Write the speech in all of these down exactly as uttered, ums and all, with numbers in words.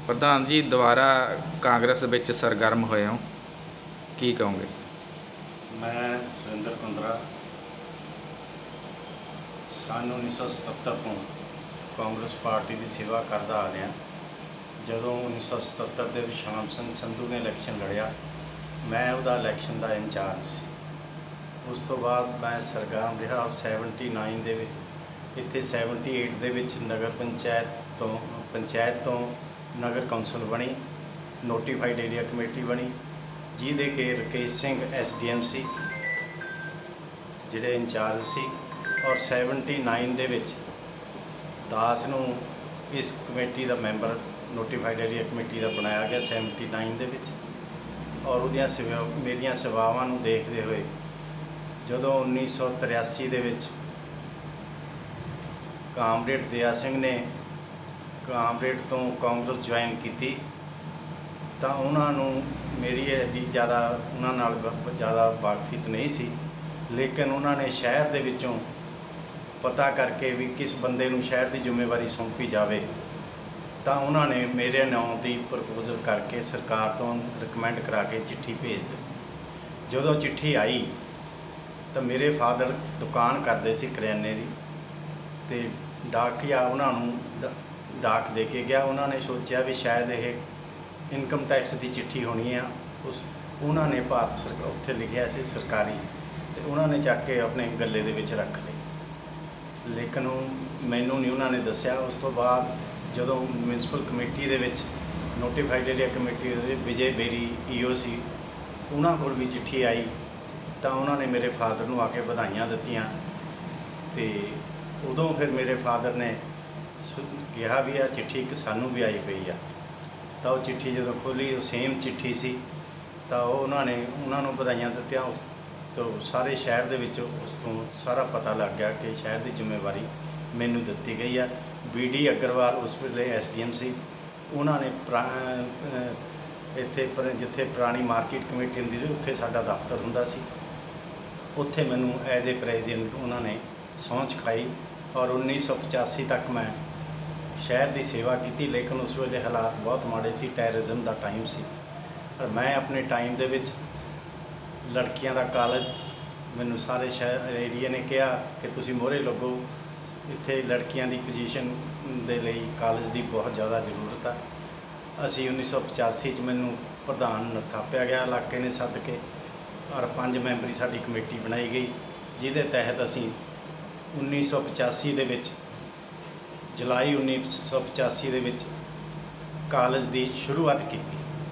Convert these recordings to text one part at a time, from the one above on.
प्रधान जी दोबारा कांग्रेस विच सरगर्म होए हो, की कहोगे? मैं सुरेंद्र कुंद्रा सन उन्नीस सौ सतहत्तर तो कांग्रेस पार्टी की सेवा करता आ रहा। जदों उन्नीस सौ सतहत्तर के विशाम सिंह संधू ने इलैक्शन लड़िया, मैं वह इलैक्शन का इंचार्ज सी। उस तो बाद मैं सरगर्म रहा सैवनटी नाइन के इत्थे सैवनटी एट के नगर पंचायत तो पंचायत तो नगर कौंसल बनी, नोटिफाइड एरिया कमेटी बनी, जिहदे के Rakesh Singh S D M सी जिहड़े इंचार्ज सी। और सैवनटी नाइन दे विच दास नूं इस कमेटी का मैंबर नोटिफाइड एरिया कमेटी का बनाया गया सैवनटी नाइन दे विच। और उहदियां सेवा मेरियां सेवावां नूं देखदे होए जदों उन्नीस सौ तिरासी दे विच कामरेड दया सिंह ने कामरेड तो कांग्रेस ज्वाइन की, तो उन्होंने मेरी एडी ज़्यादा उन्होंने ज़्यादा वाकफियत नहीं सी, लेकिन उन्होंने शहर दे विचों पता करके भी किस बंदे नूं शहर की जिम्मेवारी सौंपी जाए, तो उन्होंने मेरे नाम की प्रपोजल करके सरकार तो रिकमेंड करा के चिट्ठी भेज दी। जदों चिट्ठी आई तो मेरे फादर दुकान करते सी करियाने की, तो डाकिया उन्होंने डाक दे के गया। उन्होंने सोचा भी शायद ये इनकम टैक्स की चिट्ठी होनी है, उस उन्होंने भारत सरकार उत्थे लिखिया सी सरकारी, तो उन्होंने चक के अपने गले दे विच रख ली, लेकिन मैनू नहीं उन्होंने दसिया। उस तो बाद जदों म्यूनसिपल कमेटी दे विच notified area committee Vijay Beri E O सी, उन्होंने कोल भी चिट्ठी आई, तो उन्होंने मेरे फादर नूं आके बधाइयां दित्तियां। ते उदों फिर मेरे फादर ने कहा भी आ चिट्ठी एक सानू भी आई पई आ, तो वो चिट्ठी जो खोली वो सेम चिट्ठी सी, तो उन्होंने उन्होंने बधाइयां दित्तियां। उस तो सारे शहर दे विच उस तो सारा पता लग गया कि शहर की जिम्मेवारी मैनू दित्ती गई है। बी डी अग्रवाल उस वेले एस डी एम सी, उन्होंने इत्थे पर जिथे पुरानी मार्केट कमेटी होंदी सी उत्थे साडा दफ्तर हुंदा सी, उत्थे मैनू एज ए प्रेजिडेंट उन्होंने सौं चुकाई। और उन्नीस सौ पचासी तक मैं शहर की सेवा की, लेकिन उस वेले हालात बहुत माड़े सी, टैररिज्म का टाइम सी। पर मैं अपने टाइम दे विच लड़कियां दा कॉलेज मैनू सारे शहर एरिया ने कहा कि तुसी मोहरे लगो, इत्थे लड़कियां दी पोजीशन दे लई कॉलेज की बहुत ज़्यादा जरूरत है। असी उन्नीस सौ पचासी च मैनू प्रधान थापिया गया इलाके ने सद के, और पांच मैंबरी साडी कमेटी बनाई गई, जिहदे तहत असी उन्नीस सौ पचासी दे विच जुलाई उन्नीस सौ पचासी दे विच कॉलेज की शुरुआत की।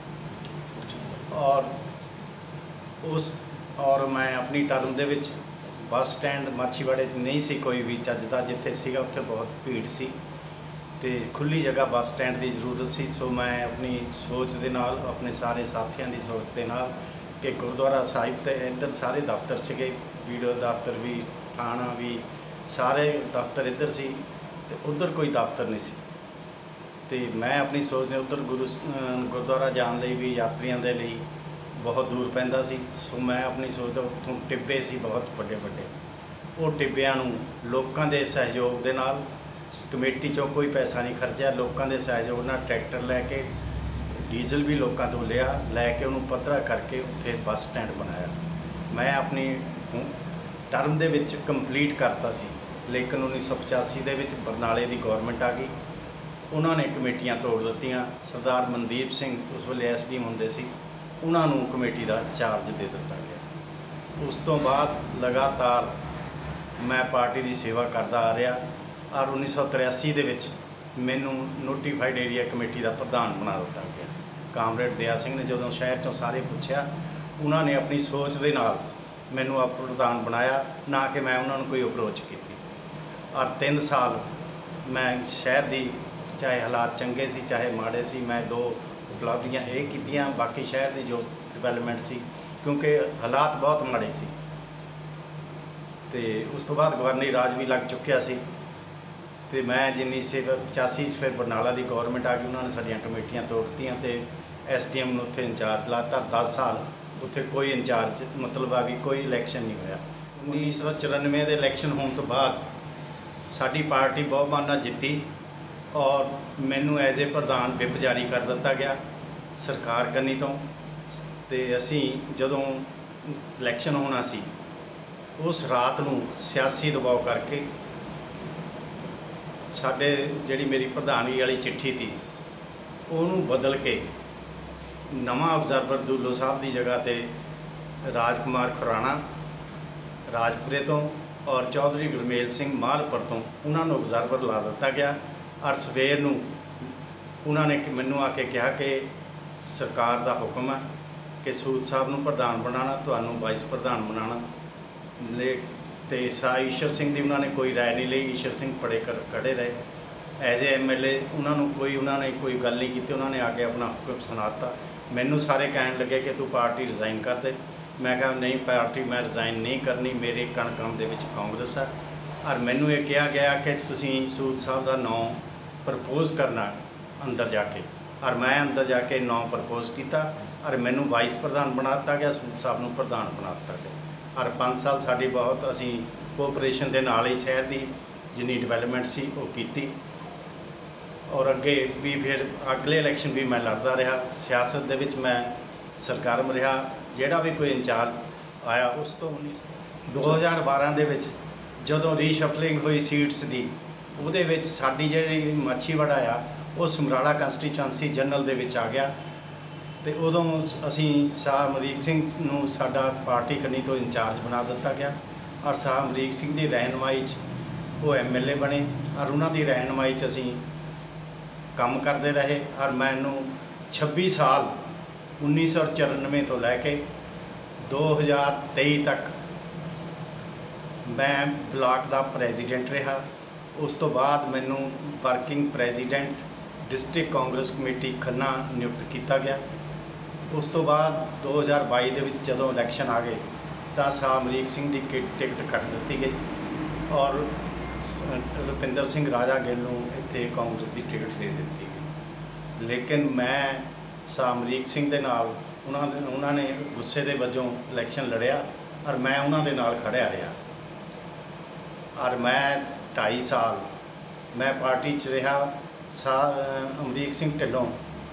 और उस और मैं अपनी टर्म दे विच बस स्टैंड माछीवाड़े नहीं सी कोई भी चजदा, जिथे सीगा उत्थे बहुत भीड़ सी, ते खुली जगह बस स्टैंड की जरूरत सी। सो मैं अपनी सोच दे नाल अपने सारे साथियों की सोच दे नाल कि गुरुद्वारा साहिब ते इधर सारे दफ्तर सीगे, वीडियो दफ्तर भी, थाना भी, सारे दफ्तर इधर सी, ते उधर कोई दफ्तर नहीं सी। ते मैं अपनी सोच ने उधर गुरु गुरुद्वारा जाने लई भी यात्रियों के लिए बहुत दूर पैंदा सी। सो मैं अपनी सोच उत्थों टिब्बे सी बहुत वड्डे वड्डे, वो टिब्बियां नूं लोकां दे सहयोग दे नाल, कमेटी चों कोई पैसा नहीं खर्चा, लोकां दे सहयोग नाल ट्रैक्टर लैके डीजल भी लोकां तों लिया, लैके उन्होंने पद्धरा करके उत्थे बस स्टैंड बनाया। मैं अपनी टर्म दे विच कंप्लीट करता सी, लेकिन उन्नीस सौ पचासी दे विच बरनाले की गौरमेंट आ गई, उन्होंने कमेटियां तोड़ दित्तियां। सरदार मनदीप सिंह उस वेले एस डी एम हुंदे सी, उन्होंने कमेटी का चार्ज दे दिता गया। उस तो बाद लगातार मैं पार्टी की सेवा करता आ रहा, और उन्नीस सौ तिरासी दे विच मैनू नोटिफाइड एरिया कमेटी का प्रधान बना दिता गया। कामरेड दया सिंह ने जदों शहर चों सारे पुछया, उन्होंने अपनी सोच दे नाल मैनू आप प्रधान बनाया, ना कि मैं उन्होंने कोई अप्रोच की। और तीन साल मैं शहर की, चाहे हालात चंगे सी चाहे माड़े सी, मैं दो उपलब्धियां ये कीतियां, बाकी शहर की जो डिवेलपमेंट सी, क्योंकि हालात बहुत माड़े सी। ते उस तो बाद गवर्नरी राज भी लग चुकिया सी, ते मैं जिन्नी से पचासी फिर बरनाला की गौरमेंट आ गई, उन्होंने साडियां कमेटियां तोड़तियां, ते एस डी एम उत्थे इंचार्ज लाता। दस साल उत्थे कोई इंचार्ज मतलब आ भी कोई इलैक्शन नहीं होया। उन्नीस सौ चौरानवे के इलैक्शन होने तो बाद साडी पार्टी बहुमान नाल जित्ती, ਔਰ ਮੈਨੂੰ ਐਜ਼ ਏ ਪ੍ਰਧਾਨ ਵਿਪ ਜਾਰੀ ਕਰ ਦਿੱਤਾ ਗਿਆ ਸਰਕਾਰ ਕੰਨੀ ਤੋਂ। ਤੇ ਅਸੀਂ ਜਦੋਂ ਇਲੈਕਸ਼ਨ ਹੋਣਾ ਸੀ ਉਸ ਰਾਤ ਨੂੰ ਸਿਆਸੀ ਦਬਾਅ ਕਰਕੇ ਸਾਡੇ ਜਿਹੜੀ ਮੇਰੀ ਪ੍ਰਧਾਨਗੀ ਵਾਲੀ ਚਿੱਠੀ ਸੀ ਉਹਨੂੰ ਬਦਲ ਕੇ ਨਵਾਂ ਅਬਜ਼ਰਵਰ ਦੁੱਲੋ ਸਾਹਿਬ ਦੀ ਜਗ੍ਹਾ ਤੇ ਰਾਜਕੁਮਾਰ ਖੁਰਾਣਾ ਰਾਜਪੁਰੇ ਤੋਂ ਔਰ ਚੌਧਰੀ ਗੁਰਮੇਲ ਸਿੰਘ ਮਾਲਪੁਰ ਤੋਂ ਉਹਨਾਂ ਨੂੰ ਅਬਜ਼ਰਵਰ ਲਾ ਦਿੱਤਾ ਗਿਆ। ਔਰ ਸਵੇਰ ਨੂੰ ਉਹਨਾਂ ਨੇ ਮੈਨੂੰ ਆ ਕੇ ਕਿਹਾ ਕਿ ਸਰਕਾਰ ਦਾ ਹੁਕਮ ਹੈ ਕਿ ਸੂਦ ਸਾਹਿਬ ਨੂੰ ਪ੍ਰਧਾਨ ਬਣਾਉਣਾ, ਤੁਹਾਨੂੰ ਵਾਈਸ ਪ੍ਰਧਾਨ ਬਣਾਉਣਾ। ਲੇ ਤੇ ਸਾ ਈਸ਼ਰ ਸਿੰਘ ਦੀ ਉਹਨਾਂ ਨੇ ਕੋਈ ਰਾਏ ਨਹੀਂ ਲਈ। ਈਸ਼ਰ ਸਿੰਘ ਪੜੇ ਕਰ ਖੜੇ ਰਹੇ as a M L A. ਉਹਨਾਂ ਨੂੰ ਕੋਈ ਉਹਨਾਂ ਨੇ ਕੋਈ ਗੱਲ ਨਹੀਂ ਕੀਤੀ। ਉਹਨਾਂ ਨੇ ਆ ਕੇ ਆਪਣਾ ਹੁਕਮ ਸੁਣਾ ਦਿੱਤਾ। ਮੈਨੂੰ ਸਾਰੇ ਕਹਿਣ ਲੱਗੇ ਕਿ ਤੂੰ ਪਾਰਟੀ ਰਿਜ਼ਾਈਨ ਕਰ ਦੇ। ਮੈਂ ਕਿਹਾ ਨਹੀਂ, ਪਾਰਟੀ ਮੈਂ ਰਿਜ਼ਾਈਨ ਨਹੀਂ ਕਰਨੀ, ਮੇਰੇ ਕਣ ਕਣ ਦੇ ਵਿੱਚ ਕਾਂਗਰਸ ਹੈ। ਔਰ ਮੈਨੂੰ ਇਹ ਕਿਹਾ ਗਿਆ ਕਿ ਤੁਸੀਂ ਸੂਦ ਸਾਹਿਬ ਦਾ ਨਾਂ ਪ੍ਰਪੋਜ਼ ਕਰਨਾ ਅੰਦਰ ਜਾ ਕੇ। ਔਰ ਮੈਂ ਅੰਦਰ ਜਾ ਕੇ ਨਾਂ ਪ੍ਰਪੋਜ਼ ਕੀਤਾ ਔਰ ਮੈਨੂੰ ਵਾਈਸ ਪ੍ਰਧਾਨ ਬਣਾ ਦਿੱਤਾ ਗਿਆ, ਸੂਦ ਸਾਹਿਬ ਨੂੰ ਪ੍ਰਧਾਨ ਬਣਾ ਦਿੱਤਾ ਗਿਆ। ਔਰ ਪੰਜ ਸਾਲ ਸਾਡੀ ਬਹੁਤ ਅਸੀਂ ਕੋਆਪਰੇਸ਼ਨ ਦੇ ਨਾਲ ਹੀ ਸ਼ਹਿਰ ਦੀ ਜਿੰਨੀ ਡਿਵੈਲਪਮੈਂਟ ਸੀ ਉਹ ਕੀਤੀ। ਔਰ ਅੱਗੇ ਵੀ ਫਿਰ ਅਗਲੇ ਇਲੈਕਸ਼ਨ ਵੀ ਮੈਂ ਲੜਦਾ ਰਿਹਾ। ਸਿਆਸਤ ਦੇ ਵਿੱਚ ਮੈਂ ਸਰਗਰਮ ਰਿਹਾ। ਜਿਹੜਾ ਵੀ ਕੋਈ ਇੰਚਾਰਜ ਆਇਆ ਉਸ ਤੋਂ ਦੋ ਹਜ਼ਾਰ ਬਾਰਾਂ ਦੇ ਵਿੱਚ ਜਦੋਂ ਰੀਸ਼ਫਲਿੰਗ ਹੋਈ ਸੀਟਸ ਦੀ, ਉਹਦੇ ਵਿੱਚ ਸਾਡੀ ਜਿਹੜੀ ਮਾਛੀਵਾੜਾ ਆ ਉਹ ਸਮਰਾਲਾ ਕੰਸਟੀਚੁਐਂਸੀ ਜਨਰਲ ਦੇ ਵਿੱਚ ਆ ਗਿਆ। ਤੇ ਉਦੋਂ ਅਸੀਂ ਸ਼ਾਹ ਅਮਰੀਕ ਸਿੰਘ ਨੂੰ ਸਾਡਾ ਪਾਰਟੀ ਕੰਨੀ ਤੋਂ ਇੰਚਾਰਜ ਬਣਾ ਦਿੱਤਾ ਗਿਆ। ਔਰ ਸ਼ਾਹ ਅਮਰੀਕ ਸਿੰਘ ਦੀ ਰਹਿਨੁਮਾਈ 'ਚ ਉਹ ਐਮ ਐਲ ਏ ਬਣੇ ਔਰ ਉਹਨਾਂ ਦੀ ਰਹਿਨੁਮਾਈ 'ਚ ਅਸੀਂ ਕੰਮ ਕਰਦੇ ਰਹੇ। ਔਰ ਮੈਨੂੰ ਛੱਬੀ ਸਾਲ ਉੱਨੀ ਸੌ ਚੁਰਾਨਵੇਂ ਤੋਂ ਲੈ ਕੇ ਦੋ ਹਜ਼ਾਰ ਤੇਈ ਤੱਕ ਮੈਂ ਬਲਾਕ ਦਾ ਪ੍ਰੈਜ਼ੀਡੈਂਟ ਰਿਹਾ। ਉਸ ਤੋਂ ਬਾਅਦ ਮੈਨੂੰ working president district Congress committee Khanna ਨਿਯੁਕਤ ਕੀਤਾ ਗਿਆ। ਉਸ ਤੋਂ ਬਾਅਦ ਦੋ ਹਜ਼ਾਰ ਬਾਈ ਦੇ ਵਿੱਚ ਜਦੋਂ ਇਲੈਕਸ਼ਨ ਆ ਗਏ ਤਾਂ ਸ਼ਾਹ ਅਮਰੀਕ ਸਿੰਘ ਦੀ ਟਿਕਟ ਕੱਟ ਦਿੱਤੀ ਗਈ ਔਰ ਰੁਪਿੰਦਰ ਸਿੰਘ ਰਾਜਾ ਗਿੱਲ ਨੂੰ ਇੱਥੇ ਕਾਂਗਰਸ ਦੀ ਟਿਕਟ ਦੇ ਦਿੱਤੀ ਗਈ। ਲੇਕਿਨ ਮੈਂ ਸ਼ਾਹ ਅਮਰੀਕ ਸਿੰਘ ਦੇ ਨਾਲ ਉਹਨਾਂ ਦੇ ਉਹਨਾਂ ਨੇ ਗੁੱਸੇ ਦੇ ਵਜੋਂ ਇਲੈਕਸ਼ਨ ਲੜਿਆ ਔਰ ਮੈਂ ਉਹਨਾਂ ਦੇ ਨਾਲ ਖੜਿਆ ਰਿਹਾ। ਔਰ ਮੈਂ ਢਾਈ ਸਾਲ ਮੈਂ ਪਾਰਟੀ 'ਚ ਰਿਹਾ। ਸ਼ਾਹ ਅਮਰੀਕ ਸਿੰਘ ਢਿੱਲੋਂ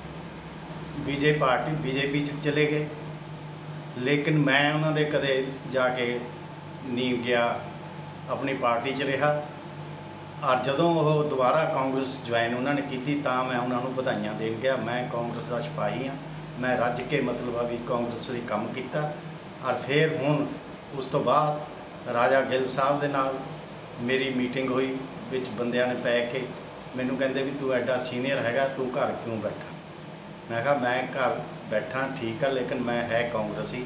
ਬੀਜੇ ਪਾਰਟੀ ਬੀਜੇਪੀ 'ਚ ਚਲੇ ਗਏ, ਲੇਕਿਨ ਮੈਂ ਉਹਨਾਂ ਦੇ ਕਦੇ ਜਾ ਕੇ ਨਹੀਂ ਗਿਆ, ਆਪਣੀ ਪਾਰਟੀ 'ਚ ਰਿਹਾ। ਔਰ ਜਦੋਂ ਉਹ ਦੁਬਾਰਾ ਕਾਂਗਰਸ ਜੁਆਇਨ ਉਹਨਾਂ ਨੇ ਕੀਤੀ ਤਾਂ ਮੈਂ ਉਹਨਾਂ ਨੂੰ ਵਧਾਈਆਂ ਦੇਣ ਗਿਆ। ਮੈਂ ਕਾਂਗਰਸ ਦਾ ਸਿਪਾਹੀ ਹਾਂ, ਮੈਂ ਰੱਜ ਕੇ ਮਤਲਬ ਆ ਵੀ ਕਾਂਗਰਸ ਲਈ ਕੰਮ ਕੀਤਾ। ਔਰ ਫਿਰ ਹੁਣ ਉਸ ਤੋਂ ਬਾਅਦ ਰਾਜਾ ਗਿੱਲ ਸਾਹਿਬ ਦੇ ਨਾਲ ਮੇਰੀ ਮੀਟਿੰਗ ਹੋਈ, ਵਿੱਚ ਬੰਦਿਆਂ ਨੇ ਪੈ ਕੇ ਮੈਨੂੰ ਕਹਿੰਦੇ ਵੀ ਤੂੰ ਐਡਾ ਸੀਨੀਅਰ ਹੈਗਾ, ਤੂੰ ਘਰ ਕਿਉਂ ਬੈਠਾ। ਮੈਂ ਕਿਹਾ ਮੈਂ ਘਰ ਬੈਠਾ ਠੀਕ ਆ, ਲੇਕਿਨ ਮੈਂ ਹੈ ਕਾਂਗਰਸੀ।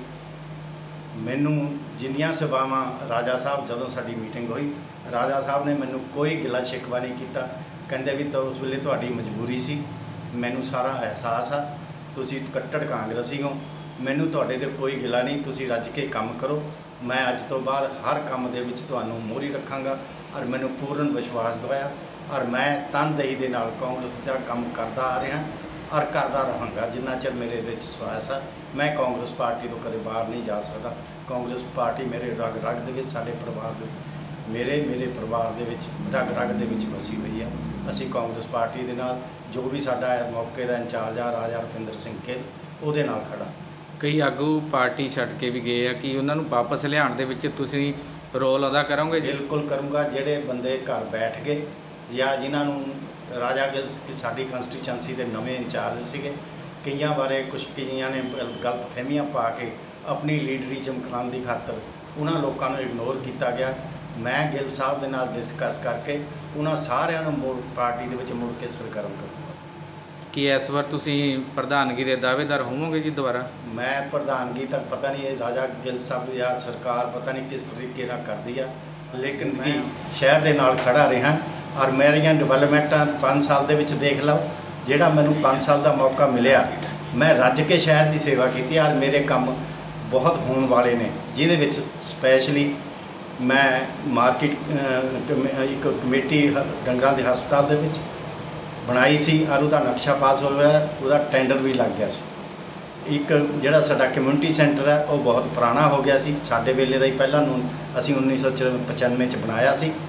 ਮੈਨੂੰ ਜਿੰਨੀਆਂ ਸੇਵਾਵਾਂ ਰਾਜਾ ਸਾਹਿਬ ਜਦੋਂ ਸਾਡੀ ਮੀਟਿੰਗ ਹੋਈ, ਰਾਜਾ ਸਾਹਿਬ ਨੇ ਮੈਨੂੰ ਕੋਈ ਗਿਲਾ ਸ਼ਿਕਵਾ ਨਹੀਂ ਕੀਤਾ। ਕਹਿੰਦੇ ਵੀ ਤਾਂ ਉਸ ਵੇਲੇ ਤੁਹਾਡੀ ਮਜਬੂਰੀ ਸੀ, ਮੈਨੂੰ ਸਾਰਾ ਅਹਿਸਾਸ ਆ, ਤੁਸੀਂ ਕੱਟੜ ਕਾਂਗਰਸੀ ਹੋ, ਮੈਨੂੰ ਤੁਹਾਡੇ 'ਤੇ ਕੋਈ ਗਿਲਾ ਨਹੀਂ, ਤੁਸੀਂ ਰੱਜ ਕੇ ਕੰਮ ਕਰੋ। ਮੈਂ ਅੱਜ ਤੋਂ ਬਾਅਦ ਹਰ ਕੰਮ ਦੇ ਵਿੱਚ ਤੁਹਾਨੂੰ ਮੋਹਰੀ ਰੱਖਾਂਗਾ। ਔਰ ਮੈਨੂੰ ਪੂਰਨ ਵਿਸ਼ਵਾਸ ਦਿਵਾਇਆ ਔਰ ਮੈਂ ਤਨਦੇਹੀ ਦੇ ਨਾਲ ਕਾਂਗਰਸ ਦਾ ਕੰਮ ਕਰਦਾ ਆ ਰਿਹਾ ਔਰ ਕਰਦਾ ਰਹਾਂਗਾ ਜਿੰਨਾ ਚਿਰ ਮੇਰੇ ਵਿੱਚ ਸਵਾਸ ਆ। ਮੈਂ ਕਾਂਗਰਸ ਪਾਰਟੀ ਤੋਂ ਕਦੇ ਬਾਹਰ ਨਹੀਂ ਜਾ ਸਕਦਾ। ਕਾਂਗਰਸ ਪਾਰਟੀ ਮੇਰੇ ਰਗ ਰਗ ਦੇ ਵਿੱਚ, ਸਾਡੇ ਪਰਿਵਾਰ ਦੇ ਮੇਰੇ ਮੇਰੇ ਪਰਿਵਾਰ ਦੇ ਵਿੱਚ ਰਗ ਰਗ ਦੇ ਵਿੱਚ ਵਸੀ ਹੋਈ ਆ। ਅਸੀਂ ਕਾਂਗਰਸ ਪਾਰਟੀ ਦੇ ਨਾਲ ਜੋ ਵੀ ਸਾਡਾ ਮੌਕੇ ਦਾ ਇੰਚਾਰਜ ਆ ਰਾਜਾ ਰੁਪਿੰਦਰ ਸਿੰਘ ਗਿੱਲ, ਉਹਦੇ ਨਾਲ ਖੜਾ। ਕਈ ਆਗੂ ਪਾਰਟੀ ਛੱਡ ਕੇ ਵੀ ਗਏ ਆ, ਕਿ ਉਹਨਾਂ ਨੂੰ ਵਾਪਸ ਲਿਆਉਣ ਦੇ ਵਿੱਚ ਤੁਸੀਂ ਰੋਲ ਅਦਾ ਕਰੋਗੇ ਜੀ? ਬਿਲਕੁਲ ਕਰੂੰਗਾ। ਜਿਹੜੇ ਬੰਦੇ ਘਰ ਬੈਠ ਗਏ ਜਾਂ ਜਿਨ੍ਹਾਂ ਨੂੰ ਰਾਜਾ ਗਿੱਲ ਸਾਡੀ ਕੰਸਟੀਚੁਐਂਸੀ ਦੇ ਨਵੇਂ ਇੰਚਾਰਜ ਸੀਗੇ, ਕਈਆਂ ਬਾਰੇ ਕੁਛ ਕਈਆਂ ਨੇ ਗਲਤ ਫਹਿਮੀਆਂ ਪਾ ਕੇ ਆਪਣੀ ਲੀਡਰੀ ਚਮਕਾਉਣ ਦੀ ਖਾਤਰ ਉਹਨਾਂ ਲੋਕਾਂ ਨੂੰ ਇਗਨੋਰ ਕੀਤਾ ਗਿਆ। ਮੈਂ ਗਿੱਲ ਸਾਹਿਬ ਦੇ ਨਾਲ ਡਿਸਕਸ ਕਰਕੇ ਉਹਨਾਂ ਸਾਰਿਆਂ ਨੂੰ ਮੁੜ ਪਾਰਟੀ ਦੇ ਵਿੱਚ ਮੁੜ ਕੇ ਸਰਗਰਮ ਕਰੂੰਗਾ। ਕੀ ਇਸ ਵਾਰ ਤੁਸੀਂ ਪ੍ਰਧਾਨਗੀ ਦੇ ਦਾਅਵੇਦਾਰ ਹੋਵੋਗੇ ਜੀ ਦੁਬਾਰਾ? ਮੈਂ ਪ੍ਰਧਾਨਗੀ ਤੱਕ ਪਤਾ ਨਹੀਂ ਇਹ ਰਾਜਾ ਗਿੱਲ ਸਾਹਿਬ ਜਾਂ ਸਰਕਾਰ ਪਤਾ ਨਹੀਂ ਕਿਸ ਤਰੀਕੇ ਨਾਲ ਕਰਦੀ ਆ, ਲੇਕਿਨ ਮੈਂ ਸ਼ਹਿਰ ਦੇ ਨਾਲ ਖੜਾ ਰਿਹਾ। ਔਰ ਮੇਰੀਆਂ ਡਿਵੈਲਪਮੈਂਟਾਂ ਪੰਜ ਸਾਲ ਦੇ ਵਿੱਚ ਦੇਖ ਲਓ, ਜਿਹੜਾ ਮੈਨੂੰ ਪੰਜ ਸਾਲ ਦਾ ਮੌਕਾ ਮਿਲਿਆ ਮੈਂ ਰੱਜ ਕੇ ਸ਼ਹਿਰ ਦੀ ਸੇਵਾ ਕੀਤੀ। ਔਰ ਮੇਰੇ ਕੰਮ ਬਹੁਤ ਹੋਣ ਵਾਲੇ ਨੇ, ਜਿਹਦੇ ਵਿੱਚ ਸਪੈਸ਼ਲੀ ਮੈਂ ਮਾਰਕੀਟ ਇੱਕ ਕਮੇਟੀ ਡੰਗਰਾਂ ਦੇ ਹਸਪਤਾਲ ਦੇ ਵਿੱਚ ਬਣਾਈ ਸੀ ਔਰ ਉਹਦਾ ਨਕਸ਼ਾ ਪਾਸ ਹੋ ਗਿਆ, ਉਹਦਾ ਟੈਂਡਰ ਵੀ ਲੱਗ ਗਿਆ ਸੀ। ਇੱਕ ਜਿਹੜਾ ਸਾਡਾ ਕਮਿਊਨਿਟੀ ਸੈਂਟਰ ਹੈ ਉਹ ਬਹੁਤ ਪੁਰਾਣਾ ਹੋ ਗਿਆ ਸੀ, ਸਾਡੇ ਵੇਲੇ ਦਾ ਹੀ, ਪਹਿਲਾਂ ਨੂੰ ਅਸੀਂ ਉੱਨੀ ਸੌ ਪਚਾਨਵੇਂ 'ਚ ਬਣਾਇਆ ਸੀ,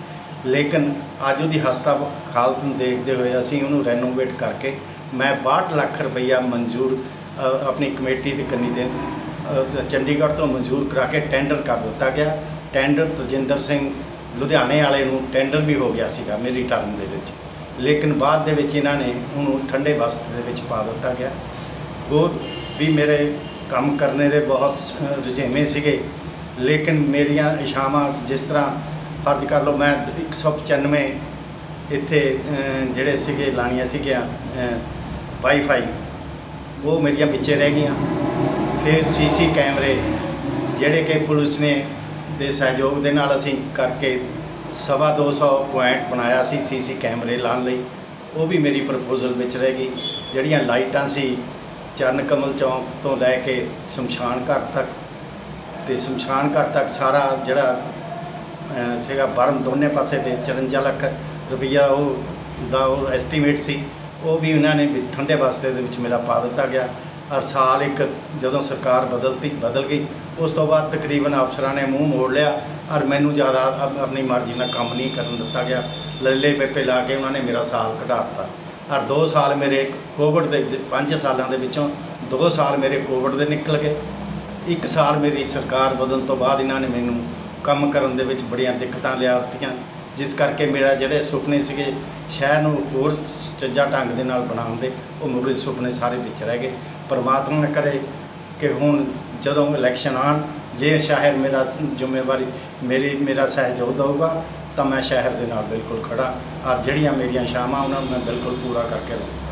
ਲੇਕਿਨ ਅੱਜ ਉਹਦੀ ਹਸਤਾ ਹਾਲਤ ਨੂੰ ਦੇਖਦੇ ਹੋਏ ਅਸੀਂ ਉਹਨੂੰ ਰੈਨੋਵੇਟ ਕਰਕੇ ਮੈਂ ਬਾਹਠ ਲੱਖ ਰੁਪਈਆ ਮਨਜ਼ੂਰ ਅ, ਆਪਣੀ ਕਮੇਟੀ ਦੀ ਕੰਨੀ ਦੇ ਅ, ਚੰਡੀਗੜ੍ਹ ਤੋਂ ਮਨਜ਼ੂਰ ਕਰਾ ਕੇ ਟੈਂਡਰ ਕਰ ਦਿੱਤਾ ਗਿਆ। ਟੈਂਡਰ ਤਜਿੰਦਰ ਸਿੰਘ ਲੁਧਿਆਣੇ ਵਾਲੇ ਨੂੰ ਟੈਂਡਰ ਵੀ ਹੋ ਗਿਆ ਸੀਗਾ ਮੇਰੀ ਟਰਮ ਦੇ ਵਿੱਚ, ਲੇਕਿਨ ਬਾਅਦ ਦੇ ਵਿੱਚ ਇਹਨਾਂ ਨੇ ਉਹਨੂੰ ਠੰਡੇ ਬਸਤੇ ਦੇ ਵਿੱਚ ਪਾ ਦਿੱਤਾ ਗਿਆ। ਹੋਰ ਵੀ ਮੇਰੇ ਕੰਮ ਕਰਨੇ ਦੇ ਬਹੁਤ ਸ- ਰੁਝੇਵੇਂ ਸੀਗੇ, ਲੇਕਿਨ ਮੇਰੀਆਂ ਇਛਾਵਾਂ ਜਿਸ ਤਰ੍ਹਾਂ ਫਰਜ਼ ਕਰ ਲਓ, ਮੈਂ ਇੱਕ ਸੌ ਪਚਾਨਵੇਂ ਇੱਥੇ ਅ, ਜਿਹੜੇ ਸੀਗੇ ਲਾਣੀਆਂ ਸੀਗੀਆਂ ਵਾਈਫਾਈ, ਉਹ ਮੇਰੀਆਂ ਵਿੱਚੇ ਰਹਿ ਗਈਆਂ। ਫਿਰ ਸੀਸੀ ਕੈਮਰੇ ਜਿਹੜੇ ਕਿ ਪੁਲਿਸ ਨੇ ਦੇ ਸਹਿਯੋਗ ਦੇ ਨਾਲ ਅਸੀਂ ਕਰਕੇ ਸਵਾ ਦੋ ਸੌ ਪੁਆਇੰਟ ਬਣਾਇਆ ਸੀ ਸੀਸੀ ਕੈਮਰੇ ਲਾਉਣ ਲਈ, ਉਹ ਵੀ ਮੇਰੀ ਪ੍ਰਪੋਜ਼ਲ ਵਿੱਚ ਰਹਿ ਗਈ। ਜਿਹੜੀਆਂ ਲਾਈਟਾਂ ਸੀ ਚਰਨ ਕਮਲ ਚੌਂਕ ਤੋਂ ਲੈ ਕੇ ਸ਼ਮਸ਼ਾਨ ਘਾਟ ਤੱਕ, ਤੇ ਸ਼ਮਸ਼ਾਨ ਘਾਟ ਤੱਕ ਸਾਰਾ ਜਿਹੜਾ ਅ, ਸੀਗਾ ਬਰਮ ਦੋਨੇ ਪਾਸੇ ਤੇ ਚੁਰੰਜਾ ਲੱਖ ਰੁਪਈਆ ਉਹ ਦਾ ਉਹ ਐਸਟੀਮੇਟ ਸੀ, ਉਹ ਵੀ ਉਹਨਾਂ ਨੇ ਵੀ ਠੰਡੇ ਬਸਤੇ ਦੇ ਵਿੱਚ ਮੇਰਾ ਪਾ ਦਿੱਤਾ ਗਿਆ। ਔਰ ਸਾਲ ਇੱਕ ਜਦੋਂ ਸਰਕਾਰ ਬਦਲਤੀ ਬਦਲ ਗਈ, ਉਸ ਤੋਂ ਬਾਅਦ ਤਕਰੀਬਨ ਅਫਸਰਾਂ ਨੇ ਮੂੰਹ ਮੋੜ ਲਿਆ ਔਰ ਮੈਨੂੰ ਜ਼ਿਆਦਾ ਆਪ- ਆਪਣੀ ਮਰਜ਼ੀ ਨਾਲ ਕੰਮ ਨਹੀਂ ਕਰਨ ਦਿੱਤਾ ਗਿਆ। ਲੱਲੇ ਪੇਪੇ ਲਾ ਕੇ ਉਹਨਾਂ ਨੇ ਮੇਰਾ ਸਾਲ ਘਟਾ ਦਿੱਤਾ। ਔਰ ਦੋ ਸਾਲ ਮੇਰੇ ਕੋਵਿਡ ਦੇ ਵਿੱਚ- ਪੰਜ ਸਾਲਾਂ ਦੇ ਵਿੱਚੋਂ ਦੋ ਸਾਲ ਮੇਰੇ ਕੋਵਿਡ ਦੇ ਨਿਕਲ ਗਏ। ਇੱਕ ਸਾਲ ਮੇਰੀ ਸਰਕਾਰ ਬਦਲਣ ਤੋਂ ਬਾਅਦ ਇਹਨਾਂ ਨੇ ਮੈਨੂੰ ਕੰਮ ਕਰਨ ਦੇ ਵਿੱਚ ਬੜੀਆਂ ਦਿੱਕਤਾਂ ਲਿਆ ਦਿੱਤੀਆਂ, ਜਿਸ ਕਰਕੇ ਮੇਰਾ ਜਿਹੜੇ ਸੁਪਨੇ ਸੀਗੇ ਸ਼ਹਿਰ ਨੂੰ ਹੋਰ ਚੱਜਾ ਢੰਗ ਦੇ ਨਾਲ ਬਣਾਉਣ ਦੇ, ਉਹ ਮੇਰੇ ਸੁਪਨੇ ਸਾਰੇ ਵਿੱਚ ਰਹਿ ਗਏ। ਪਰਮਾਤਮਾ ਨੇ ਕਰੇ ਕਿ ਹੁਣ ਜਦੋਂ ਇਲੈਕਸ਼ਨ ਆਉਣ, ਜੇ ਸ਼ਹਿਰ ਮੇਰਾ ਜ਼ਿੰਮੇਵਾਰੀ ਮੇਰੀ ਮੇਰਾ ਸਹਿਯੋਗ ਦਊਗਾ ਤਾਂ ਮੈਂ ਸ਼ਹਿਰ ਦੇ ਨਾਲ ਬਿਲਕੁਲ ਖੜਾ, ਔਰ ਜਿਹੜੀਆਂ ਮੇਰੀਆਂ ਇਛਾਵਾਂ ਉਹਨਾਂ ਨੂੰ ਮੈਂ ਬਿਲਕੁਲ ਪੂਰਾ ਕਰਕੇ ਲਵਾਂ।